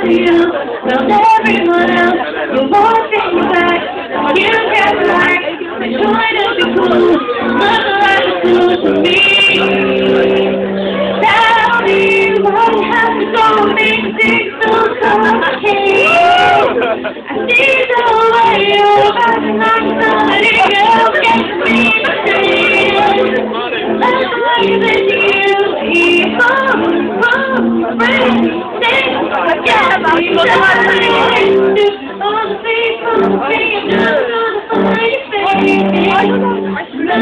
to you, not everyone else. You won't take me back, you can't relax. I'm trying to be cool, not like you to me. Tell me what happened, don't make things so complicated. I see the way you're acting like somebody else gets me betrayed. Let's leave it to you, people, friends, things I can't be dying to all the people saying no to the funny face. No.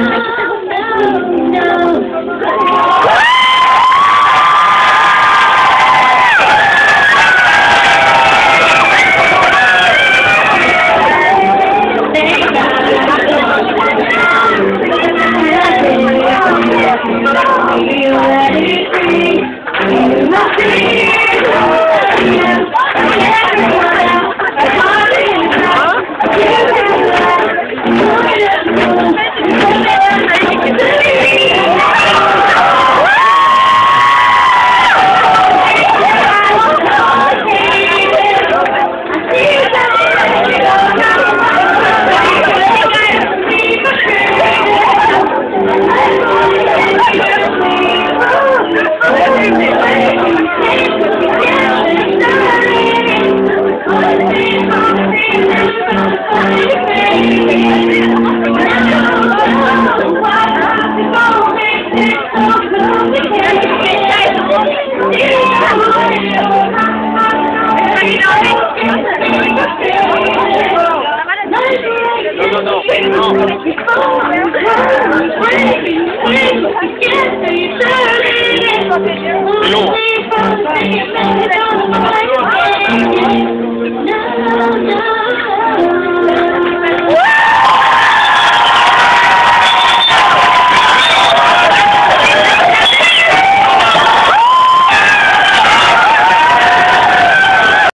Non.